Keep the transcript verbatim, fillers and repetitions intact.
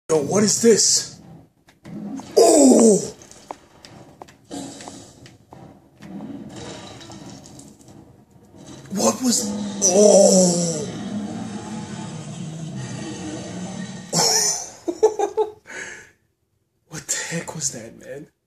Yo, what is this? Oh! What was... Oh! What the heck was that, man?